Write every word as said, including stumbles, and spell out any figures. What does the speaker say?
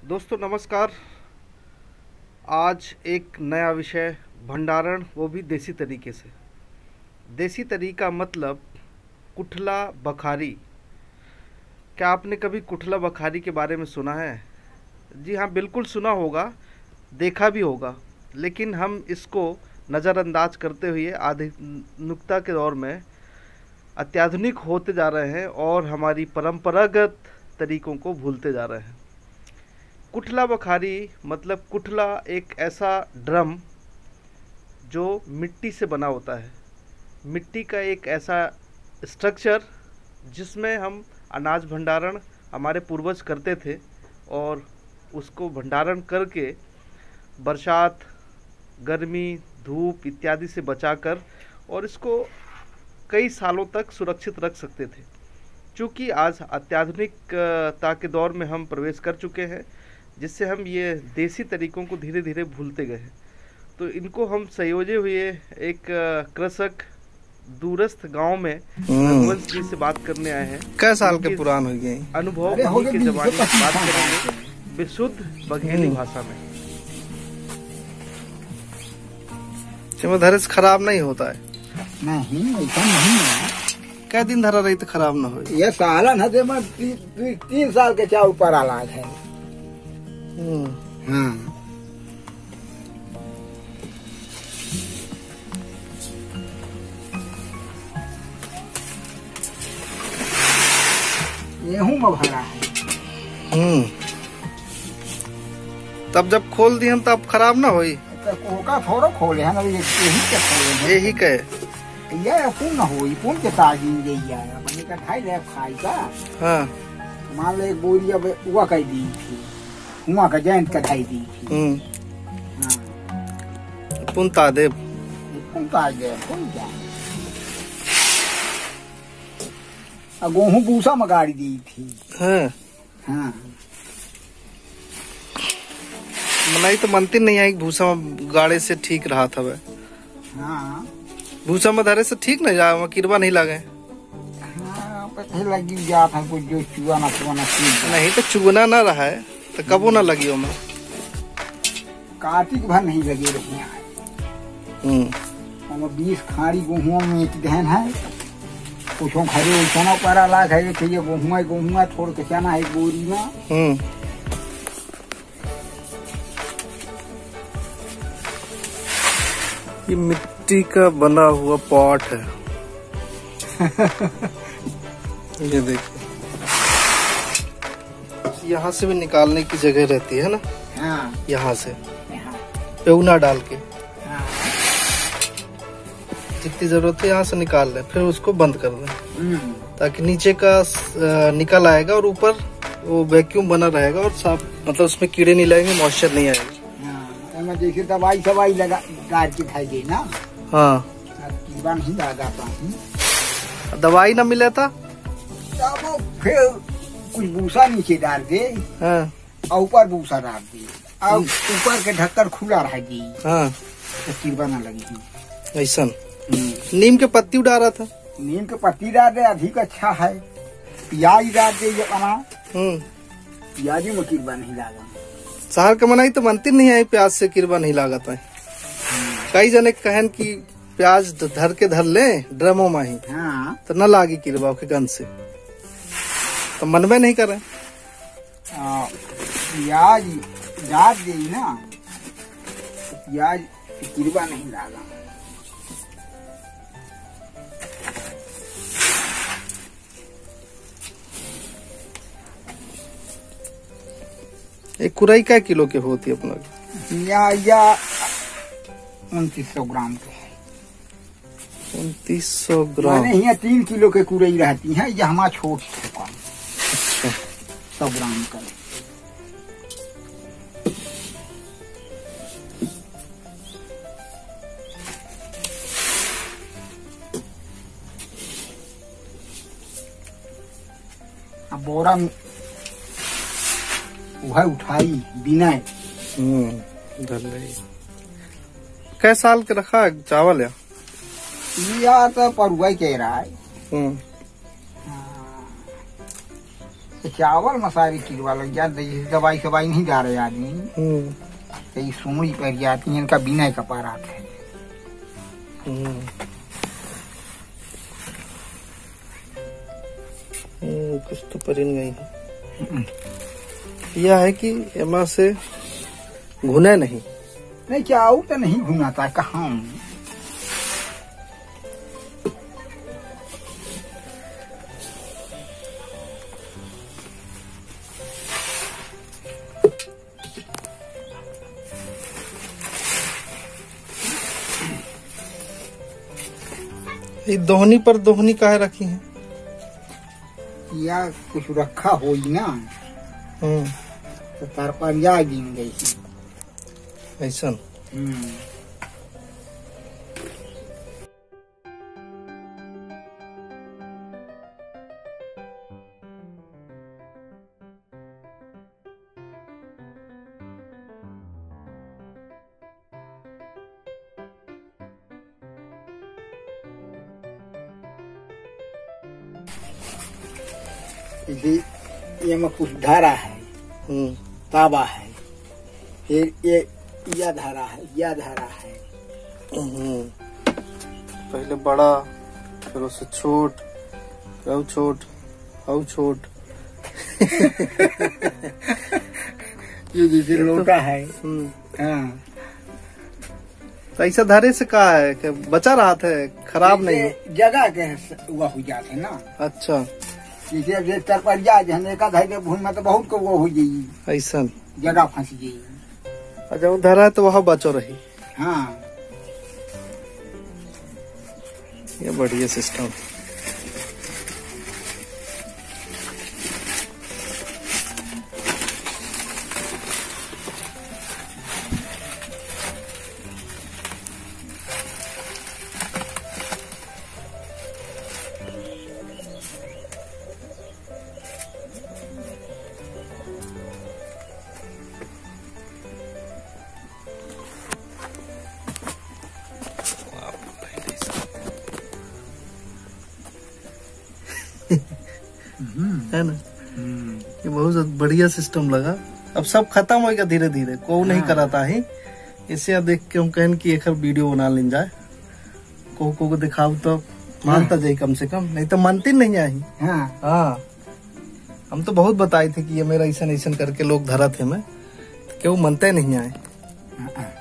दोस्तों नमस्कार। आज एक नया विषय, भंडारण, वो भी देसी तरीके से। देसी तरीका मतलब कुठला बखारी। क्या आपने कभी कुठला बखारी के बारे में सुना है? जी हाँ, बिल्कुल सुना होगा, देखा भी होगा, लेकिन हम इसको नज़रअंदाज करते हुए आधुनिकता के दौर में अत्याधुनिक होते जा रहे हैं और हमारी परंपरागत तरीकों को भूलते जा रहे हैं। कुठला बखारी मतलब कुठला एक ऐसा ड्रम जो मिट्टी से बना होता है। मिट्टी का एक ऐसा स्ट्रक्चर जिसमें हम अनाज भंडारण हमारे पूर्वज करते थे और उसको भंडारण करके बरसात, गर्मी, धूप इत्यादि से बचाकर और इसको कई सालों तक सुरक्षित रख सकते थे। क्योंकि आज अत्याधुनिकता के दौर में हम प्रवेश कर चुके हैं, जिससे हम ये देसी तरीकों को धीरे धीरे भूलते गए हैं। तो इनको हम संयोजे हुए एक कृषक दूरस्थ गांव में रघुवंश जी से बात करने आए हैं। कै साल के पुरान हो गए अनुभव उन्हीं के जमाने की बात करेंगे विशुद्ध बघेली भाषा में। धरे से खराब नहीं होता है? नहीं, ऐसा नहीं है। कै दिन धरा रही तो खराब न हो? ये सालन है, ती, ती, तीन साल के चाउ पर आलाज है। हाँ। गेहूं में भरा है। हम्म। तब जब खोल दिए तब खराब ना होई? कोका थोड़ा खोले हैं, यही के खोले यही के ये पुन होई, पुन के ताजी यही है। अपने का खाई ले खाई का। हाँ। मान ले एक बोरी अब हुआ कह दी थी, हुआ का जैंत का खाई दी थी। हम्म। हाँ। पुन तादे पुन तादे पुन क्या? अब गेहूं भूसा में गाड़ी दी थी। हाँ। हाँ। मनाई तो मनती नहीं आई, भूसा में गाड़े से ठीक रहा था वह। हाँ। भूसा में धरे से ठीक नहीं जा, किरवा नहीं लगे। हाँ, पता लगी जाता है कुछ जो चुआ ना चुआ ना नहीं तो चुगना ना रहा है तो कबो ना लगी हो। मैं कार्तिक भर नहीं लगे रही है। हम्म। बीस खाड़ी गेहूं में एक दहन है, कुछ खड़े चना पर लाख है। ये गेहूं गेहूं थोड़ के चना है बोरी में। हम्म। ये मिट्टी का बना हुआ पॉट है। ये देखिए, यहाँ से भी निकालने की जगह रहती है ना। हाँ। यहाँ से पेउना डाल के हाँ। जितनी जरूरत है यहाँ से निकाल लें, फिर उसको बंद कर दें ताकि नीचे का निकल आएगा और ऊपर वो वैक्यूम बना रहेगा और साफ, मतलब उसमें कीड़े नहीं लगेंगे, मॉइस्चर नहीं आएगा। जैसे दवाई सवाई लगा गाड़ के खाई गई ना। हाँ। कीड़ा नहीं लगा पाती। दवाई ना मिले था तब फिर कुछ भूसा नीचे डाल दे। हाँ। और ऊपर भूसा डाल दे और ऊपर के ढक्कन खुला रह गई। हाँ। तो कीड़ा न लगी। ऐसा नीम के पत्ती डाला था। नीम के पत्ती डाल दे, अधिक अच्छा है। प्याज डाल दे ये बना। हम्म। प्याजी में कीड़ा नहीं लगा। शहर के मनाई तो मनती नहीं आई, प्याज से किरवा नहीं लागत है। कई जने कहन कि प्याज धर के धर ले ड्रमों में ही। हाँ। तो न लागी किरवा के गंध से, तो मनवे नहीं करे। प्याज डाल दे ना, तो प्याज किरवा नहीं लगा। एक कुराई क्या किलो के होती है अपना? या या उनतीस सौ ग्राम के। उनतीस सौ ग्राम यहाँ तीन किलो के कुरई रहती है। यह हमारा छोट है। अच्छा। सौ ग्राम का। अब बोरा वह उठाई बिना। हम्म। धर ले। कै साल के रखा है चावल? या या तो परुआ कह रहा है। हम्म। चावल मसाले किलवा लग जाते, जैसे दवाई सवाई नहीं जा रहे आदमी तो ये सुमड़ी पड़ जाती है, इनका बिना का पारात है। कुछ तो परिन गई यह है कि एमा से घुने नहीं नहीं चाऊ तो नहीं घुनाता कहाँ। ये दोहनी पर दोहनी काहे रखी है? या कुछ रखा हो ना तो तार पर जा गिन गई ऐसा। ये में कुछ धारा है, ताबा है, ये ये या धारा है, या धारा है। पहले बड़ा, फिर उससे छोट, फिर छोट, और छोट। ये जैसे लोटा है। हाँ। तो ऐसा धारे से कहा है कि बचा रहा था, खराब नहीं जगह के हुआ हो जाते ना। अच्छा जैसे तरपरिया जहने का धागे भूमि में तो बहुत को वो हो जाई, ऐसा जगह फंस गई। अच्छा वो धरा है तो वहाँ बचो रही। हाँ ये बढ़िया सिस्टम। है ना, ये बहुत बढ़िया सिस्टम लगा। अब सब खत्म होगा धीरे धीरे, को नहीं कराता है इसे देख के हम कहन की एक वीडियो बना लें जाए, को को दिखाओ तो मानता जाए कम से कम, नहीं तो मानती नहीं आई। हाँ हाँ हम तो बहुत बताए थे कि ये मेरा ऐसा ऐसा करके लोग धरा थे मैं, तो क्यों मानते नहीं आए।